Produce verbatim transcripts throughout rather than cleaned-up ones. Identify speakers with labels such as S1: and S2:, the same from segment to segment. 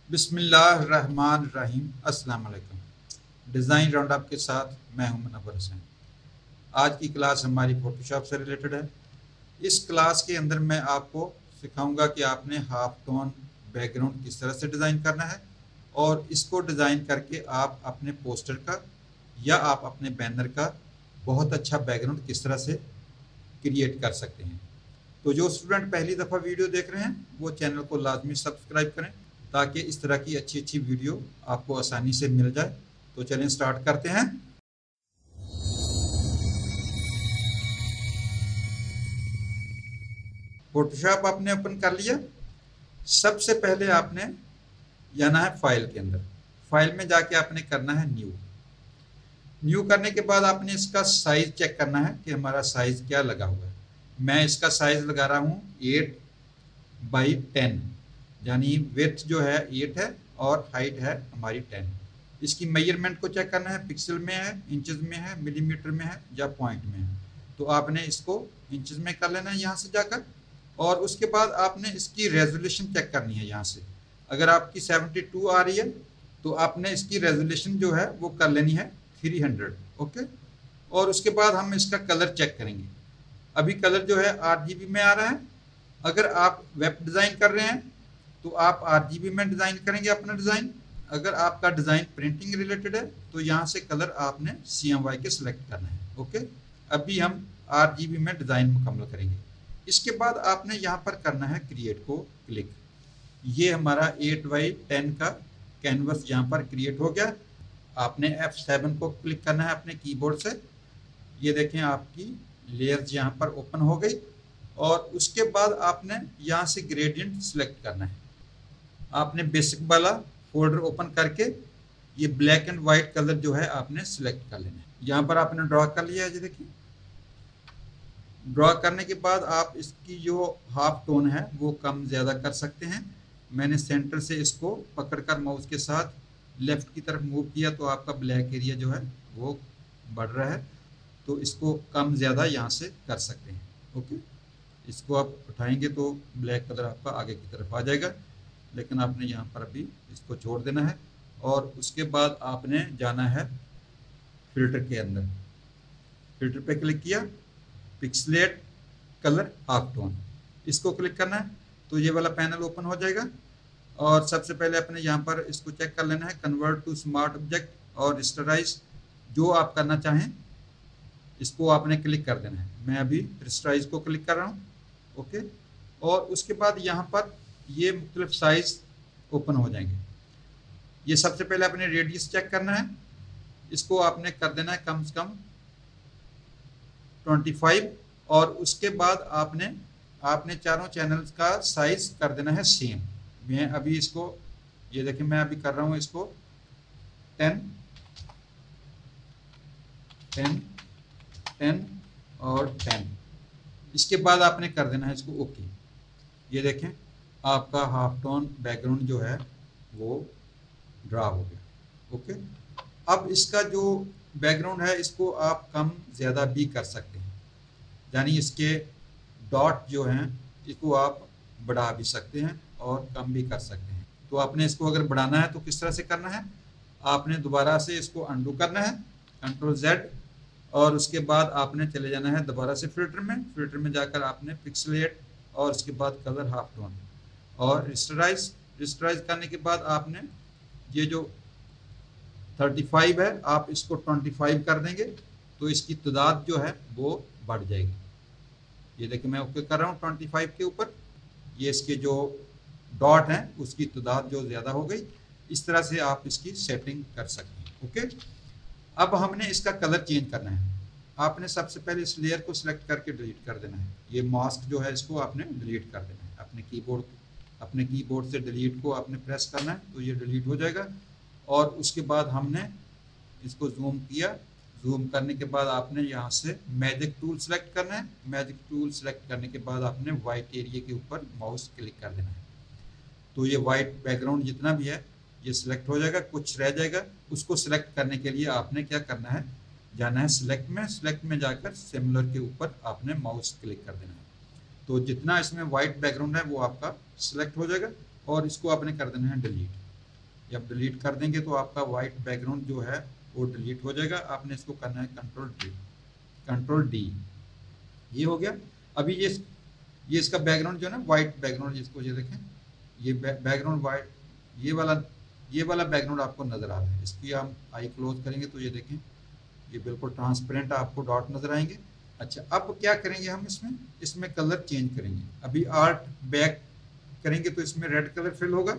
S1: बिस्मिल्लाहिर्रहमानिर्रहीम। अस्सलाम वालेकुम। डिज़ाइन राउंडअप के साथ मैं हूं मुनव्वर हुसैन। आज की क्लास हमारी फोटोशॉप से रिलेटेड है। इस क्लास के अंदर मैं आपको सिखाऊंगा कि आपने हाफ टोन बैकग्राउंड किस तरह से डिज़ाइन करना है और इसको डिज़ाइन करके आप अपने पोस्टर का या आप अपने बैनर का बहुत अच्छा बैकग्राउंड किस तरह से क्रिएट कर सकते हैं। तो जो स्टूडेंट पहली दफ़ा वीडियो देख रहे हैं वो चैनल को लाजमी सब्सक्राइब करें ताकि इस तरह की अच्छी अच्छी वीडियो आपको आसानी से मिल जाए। तो चलें स्टार्ट करते हैं। फोटोशॉप आपने ओपन कर लिया। सबसे पहले आपने जाना है फाइल के अंदर। फाइल में जाके आपने करना है न्यू। न्यू करने के बाद आपने इसका साइज चेक करना है कि हमारा साइज क्या लगा हुआ है। मैं इसका साइज लगा रहा हूँ एट बाई टेन, यानी विड्थ जो है एट है और हाइट है हमारी टेन। इसकी मेजरमेंट को चेक करना है, पिक्सल में है, इंचेस में है, मिलीमीटर में है या पॉइंट में है। तो आपने इसको इंचेस में कर लेना है यहाँ से जाकर, और उसके बाद आपने इसकी रेजोल्यूशन चेक करनी है यहाँ से। अगर आपकी सेवेंटी टू आ रही है तो आपने इसकी रेजोल्यूशन जो है वो कर लेनी है थ्री हंड्रेड। ओके, और उसके बाद हम इसका कलर चेक करेंगे। अभी कलर जो है आर जी बी में आ रहा है। अगर आप वेब डिज़ाइन कर रहे हैं तो आप आर जी बी में डिज़ाइन करेंगे अपना डिज़ाइन। अगर आपका डिज़ाइन प्रिंटिंग रिलेटेड है तो यहाँ से कलर आपने सी एम वाई के सिलेक्ट करना है। ओके, अभी हम आर जी बी में डिज़ाइन मुकम्मल करेंगे। इसके बाद आपने यहाँ पर करना है क्रिएट को क्लिक। ये हमारा एट बाई टेन का कैनवस यहाँ पर क्रिएट हो गया। आपने एफ सेवन को क्लिक करना है अपने कीबोर्ड से। ये देखें आपकी लेयर्स यहाँ पर ओपन हो गई, और उसके बाद आपने यहाँ से ग्रेडियंट सिलेक्ट करना है। आपने बेसिक वाला फोल्डर ओपन करके ये ब्लैक एंड वाइट कलर जो है आपने सिलेक्ट कर लेना है। यहाँ पर आपने ड्रॉ कर लिया है। जी देखिए, ड्रॉ करने के बाद आप इसकी जो हाफ टोन है वो कम ज़्यादा कर सकते हैं। मैंने सेंटर से इसको पकड़कर माउस के साथ लेफ्ट की तरफ मूव किया तो आपका ब्लैक एरिया जो है वो बढ़ रहा है, तो इसको कम ज़्यादा यहाँ से कर सकते हैं। ओके, इसको आप उठाएंगे तो ब्लैक कलर आपका आगे की तरफ आ जाएगा, लेकिन आपने यहाँ पर अभी इसको छोड़ देना है। और उसके बाद आपने जाना है फिल्टर के अंदर। फिल्टर पे क्लिक किया, पिक्सलेट कलर हाफ टोन, इसको क्लिक करना है तो ये वाला पैनल ओपन हो जाएगा। और सबसे पहले अपने यहाँ पर इसको चेक कर लेना है कन्वर्ट टू स्मार्ट ऑब्जेक्ट और रजिस्टराइज, जो आप करना चाहें इसको आपने क्लिक कर देना है। मैं अभी रजिस्टराइज को क्लिक कर रहा हूँ। ओके, और उसके बाद यहाँ पर ये मुख्तलिफ साइज ओपन हो जाएंगे। ये सबसे पहले अपने रेडियस चेक करना है, इसको आपने कर देना है कम से कम ट्वेंटी फाइव, और उसके बाद आपने आपने चारों चैनल्स का साइज कर देना है सेम। मैं अभी इसको, ये देखिए मैं अभी कर रहा हूँ इसको टेन टेन टेन और टेन। इसके बाद आपने कर देना है इसको ओके। ये देखें आपका हाफ टोन बैकग्राउंड जो है वो ड्रा हो गया। ओके, अब इसका जो बैकग्राउंड है इसको आप कम ज़्यादा भी कर सकते हैं, यानी इसके डॉट जो हैं इसको आप बढ़ा भी सकते हैं और कम भी कर सकते हैं। तो आपने इसको अगर बढ़ाना है तो किस तरह से करना है, आपने दोबारा से इसको अंडू करना है, कंट्रोल जेड, और उसके बाद आपने चले जाना है दोबारा से फिल्टर में। फिल्टर में जाकर आपने पिक्सलेट और उसके बाद कलर हाफ टोन और रजिस्टराइज। रजिस्टराइज करने के बाद आपने ये जो थर्टी फाइव है आप इसको ट्वेंटी फाइव कर देंगे तो इसकी तादाद जो है वो बढ़ जाएगी। ये देखिए मैं ओके कर रहा हूँ ट्वेंटी फाइव के ऊपर। ये इसके जो डॉट हैं उसकी तादाद जो ज़्यादा हो गई। इस तरह से आप इसकी सेटिंग कर सकते हैं। ओके, अब हमने इसका कलर चेंज करना है। आपने सबसे पहले इस लेयर को सिलेक्ट करके डिलीट कर देना है। ये मास्क जो है इसको आपने डिलीट कर देना है। अपने कीबोर्ड अपने कीबोर्ड से डिलीट को आपने प्रेस करना है तो ये डिलीट हो जाएगा। और उसके बाद हमने इसको जूम किया। जूम करने के बाद आपने यहाँ से मैजिक टूल सेलेक्ट करना है। मैजिक टूल सेलेक्ट करने के बाद आपने वाइट एरिया के ऊपर माउस क्लिक कर देना है तो ये वाइट बैकग्राउंड जितना भी है ये सिलेक्ट हो जाएगा। कुछ रह जाएगा, उसको सिलेक्ट करने के लिए आपने क्या करना है, जाना है सिलेक्ट में। सिलेक्ट में जाकर सिमिलर के ऊपर आपने माउस क्लिक कर देना है तो जितना इसमें वाइट बैकग्राउंड है वो आपका सिलेक्ट हो जाएगा और इसको आपने कर देना है डिलीट। जब डिलीट कर देंगे तो आपका वाइट बैकग्राउंड जो है वो डिलीट हो जाएगा। आपने इसको करना है कंट्रोल डी, कंट्रोल डी, ये हो गया। अभी ये ये इसका बैकग्राउंड जो है ना वाइट बैकग्राउंड, जिसको ये देखें ये बैकग्राउंड वाइट, ये वाला ये वाला बैकग्राउंड आपको नजर आ रहा है। इसकी हम आई क्लोज करेंगे तो ये देखें ये बिल्कुल ट्रांसपेरेंट आपको डॉट नजर आएंगे। अच्छा, अब क्या करेंगे हम इसमें इसमें कलर चेंज करेंगे। अभी आर्ट बैक करेंगे तो इसमें रेड कलर फिल होगा।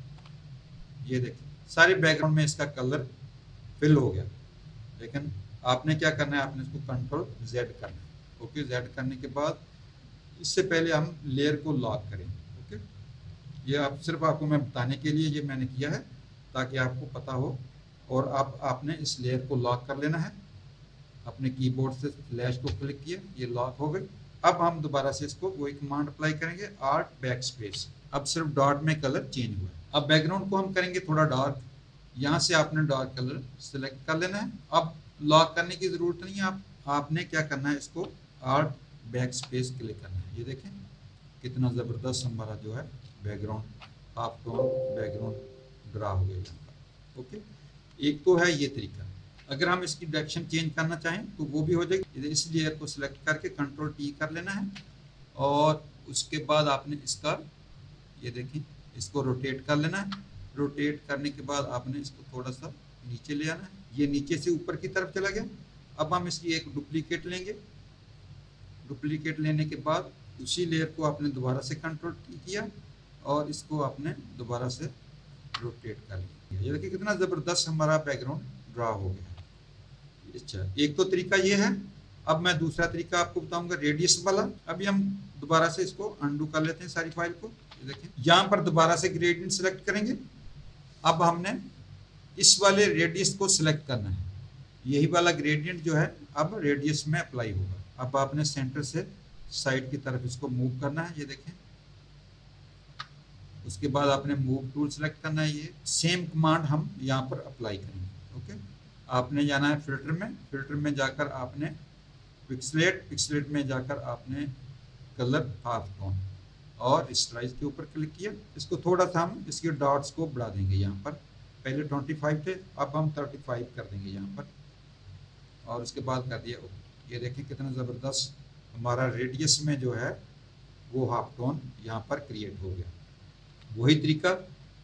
S1: ये देखें सारे बैकग्राउंड में इसका कलर फिल हो गया। लेकिन आपने क्या करना है, आपने इसको कंट्रोल जेड करना है। ओके, जेड करने के बाद इससे पहले हम लेयर को लॉक करेंगे। ओके, ये आप सिर्फ आपको मैं बताने के लिए ये मैंने किया है ताकि आपको पता हो। और आप आपने इस लेयर को लॉक कर लेना है। अपने कीबोर्ड से स्लैश को क्लिक किया, ये लॉक हो गई। अब हम दोबारा से इसको वही कमांड अप्लाई करेंगे, आर्ट बैक स्पेस। अब सिर्फ डॉट में कलर चेंज हुआ है। अब बैकग्राउंड को हम करेंगे थोड़ा डार्क। यहाँ से आपने डार्क कलर सिलेक्ट कर लेना है। अब लॉक करने की जरूरत नहीं है, आप आपने क्या करना है, इसको आर्ट बैक स्पेस क्लिक करना है। ये देखें कितना ज़बरदस्त हमारा जो है background half tone background draw हो गया यहाँ पर। ओके, एक तो है ये तरीका। अगर हम इसकी डायरेक्शन चेंज करना चाहें तो वो भी हो जाएगी। इस लेयर को सिलेक्ट करके कंट्रोल टी कर लेना है और उसके बाद आपने इसका ये देखें इसको रोटेट कर लेना है। रोटेट करने के बाद आपने इसको थोड़ा सा नीचे ले आना है। ये नीचे से ऊपर की तरफ चला गया। अब हम इसकी एक डुप्लीकेट लेंगे। डुप्लीकेट लेने के बाद उसी लेयर को आपने दोबारा से कंट्रोल टी किया और इसको आपने दोबारा से रोटेट कर लिया। ये देखिए कितना ज़बरदस्त हमारा बैकग्राउंड ड्रा हो गया। अच्छा, एक तो तरीका ये है। अब मैं दूसरा तरीका आपको बताऊंगा रेडियस वाला। अभी हम दोबारा से इसको अंडू कर लेते हैं सारी फाइल को। ये देखें यहाँ पर दोबारा से ग्रेडियंट सेलेक्ट करेंगे। अब हमने इस वाले रेडियस को सिलेक्ट करना है। यही वाला ग्रेडियंट जो है अब रेडियस में अप्लाई होगा। अब आपने सेंटर से साइड की तरफ इसको मूव करना है। ये देखें, उसके बाद आपने मूव टूल सेलेक्ट करना है। ये सेम कमांड हम यहाँ पर अप्लाई करेंगे। ओके, आपने जाना है फिल्टर में। फिल्टर में जाकर आपने पिक्सलेट, पिक्सलेट में जाकर आपने कलर हाफ टोन और स्ट्राइक के ऊपर क्लिक किया। इसको थोड़ा सा हम इसके डॉट्स को बढ़ा देंगे। यहाँ पर पहले पच्चीस थे, अब हम पैंतीस कर देंगे यहाँ पर और उसके बाद कर दिया ओके। ये देखें कितना ज़बरदस्त हमारा रेडियस में जो है वो हाफ टोन यहाँ पर क्रिएट हो गया। वही तरीका,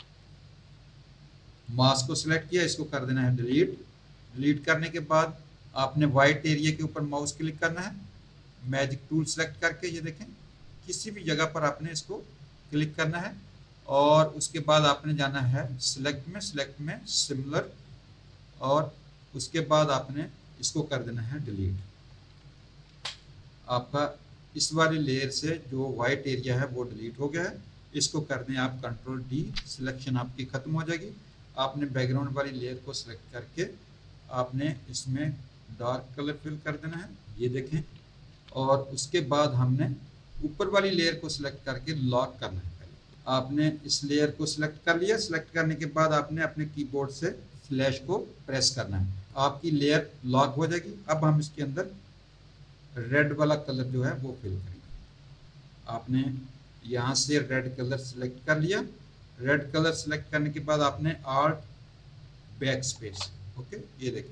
S1: मास्क को सिलेक्ट किया, इसको कर देना है डिलीट। डिलीट करने के बाद आपने वाइट एरिया के ऊपर माउस क्लिक करना है। मैजिक टूल सेलेक्ट करके ये देखें किसी भी जगह पर आपने इसको क्लिक करना है और उसके बाद आपने जाना है सिलेक्ट में, सिलेक्ट में सिमिलर और उसके बाद आपने इसको कर देना है डिलीट। आपका इस वाली लेयर से जो वाइट एरिया है वो डिलीट हो गया है। इसको कर दें आप कंट्रोल डी, सिलेक्शन आपकी ख़त्म हो जाएगी। आपने बैकग्राउंड वाली लेयर को सिलेक्ट करके आपने इसमें डार्क कलर फिल कर देना है। ये देखें, और उसके बाद हमने ऊपर वाली लेयर को सिलेक्ट करके लॉक करना है। पहले आपने इस लेयर को सिलेक्ट कर लिया। सिलेक्ट करने के बाद आपने अपने कीबोर्ड से स्लैश को प्रेस करना है, आपकी लेयर लॉक हो जाएगी। अब हम इसके अंदर रेड वाला कलर जो है वो फिल करेंगे। आपने यहाँ से रेड कलर सिलेक्ट कर लिया। रेड कलर सिलेक्ट करने के बाद आपने आर्ट बैक स्पेस, ओके, ये देखिए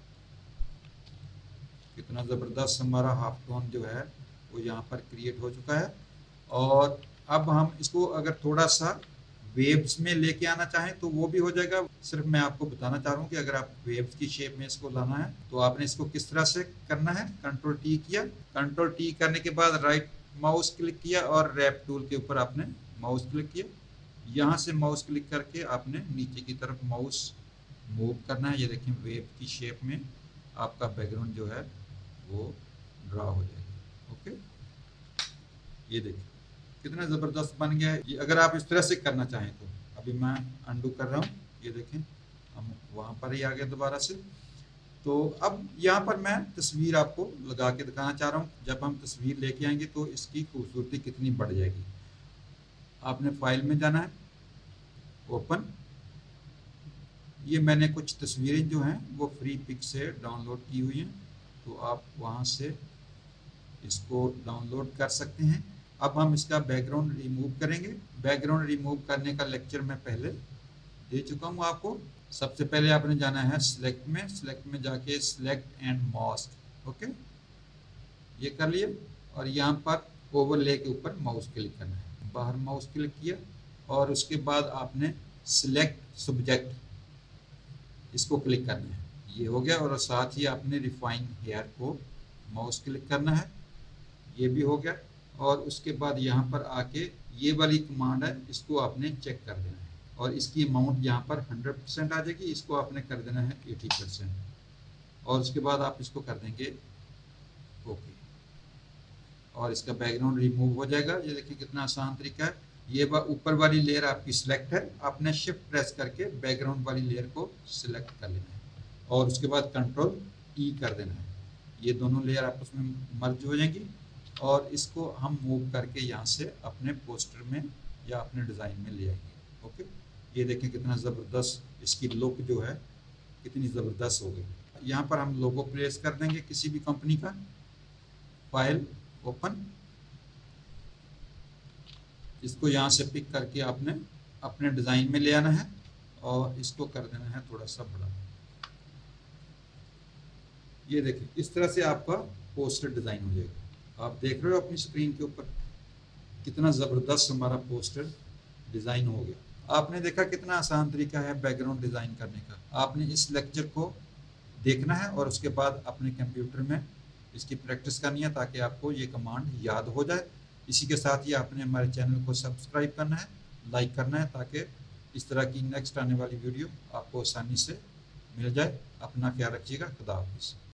S1: कितना ज़बरदस्त हमारा हाफ टोन जो है वो यहाँ पर क्रिएट हो चुका है। और अब हम इसको अगर थोड़ा सा वेव्स में लेके आना चाहें तो वो भी हो जाएगा। सिर्फ मैं आपको बताना चाह रहा हूँ कि अगर आप वेव्स की शेप में इसको लाना है तो आपने इसको किस तरह से करना है। कंट्रोल टी किया, कंट्रोल टी करने के बाद राइट माउस क्लिक किया और रैप टूल के ऊपर आपने माउस क्लिक किया। यहाँ से माउस क्लिक करके आपने नीचे की तरफ माउस मूव करना है। ये देखें वेव की शेप में आपका बैकग्राउंड जो है वो ड्रा हो जाएगा। ओके, ये देखिए कितना ज़बरदस्त बन गया है। ये अगर आप इस तरह से करना चाहें तो अभी मैं अंडू कर रहा हूँ। ये देखें हम वहाँ पर ही आ गए दोबारा से। तो अब यहाँ पर मैं तस्वीर आपको लगा के दिखाना चाह रहा हूँ। जब हम तस्वीर लेके आएंगे तो इसकी खूबसूरती कितनी बढ़ जाएगी। आपने फाइल में जाना है, ओपन। ये मैंने कुछ तस्वीरें जो हैं वो फ्री पिक से डाउनलोड की हुई हैं, तो आप वहाँ से इसको डाउनलोड कर सकते हैं। अब हम इसका बैकग्राउंड रिमूव करेंगे। बैकग्राउंड रिमूव करने का लेक्चर मैं पहले दे चुका हूँ आपको। सबसे पहले आपने जाना है सिलेक्ट में, सिलेक्ट में जाके सिलेक्ट एंड मास्क, ओके ये कर लिए। और यहाँ पर ओवरले के ऊपर माउस क्लिक करना है, बाहर माउस क्लिक किया और उसके बाद आपने सिलेक्ट सब्जेक्ट इसको क्लिक करना है, ये हो गया। और साथ ही आपने रिफाइन हेयर को माउस क्लिक करना है, ये भी हो गया। और उसके बाद यहाँ पर आके ये वाली कमांड है, इसको आपने चेक कर देना है और इसकी अमाउंट यहाँ पर हंड्रेड परसेंट आ जाएगी, इसको आपने कर देना है एटी परसेंट। और उसके बाद आप इसको कर देंगे ओके और इसका बैकग्राउंड रिमूव हो जाएगा। ये देखिए कितना आसान तरीका है। ये ऊपर वाली लेयर आपकी सिलेक्ट है, आपने शिफ्ट प्रेस करके बैकग्राउंड वाली लेयर को सिलेक्ट कर लेना है और उसके बाद कंट्रोल ई कर देना है। ये दोनों लेयर आपस में मर्ज हो जाएंगी और इसको हम मूव करके यहाँ से अपने पोस्टर में या अपने डिज़ाइन में ले आएंगे। ओके ये देखें कितना ज़बरदस्त इसकी लुक जो है कितनी ज़बरदस्त हो गई। यहाँ पर हम लोगो प्लेस कर देंगे किसी भी कंपनी का। फाइल ओपन, इसको यहाँ से पिक करके आपने अपने डिज़ाइन में ले आना है और इसको कर देना है थोड़ा सा बड़ा। ये देखिए इस तरह से आपका पोस्टर डिज़ाइन हो जाएगा। आप देख रहे हो अपनी स्क्रीन के ऊपर कितना ज़बरदस्त हमारा पोस्टर डिज़ाइन हो गया। आपने देखा कितना आसान तरीका है बैकग्राउंड डिज़ाइन करने का। आपने इस लेक्चर को देखना है और उसके बाद अपने कंप्यूटर में इसकी प्रैक्टिस करनी है ताकि आपको ये कमांड याद हो जाए। इसी के साथ ही आपने हमारे चैनल को सब्सक्राइब करना है, लाइक करना है ताकि इस तरह की नेक्स्ट आने वाली वीडियो आपको आसानी से मिल जाए। अपना ख्याल रखिएगा। खुदा हाफिज़।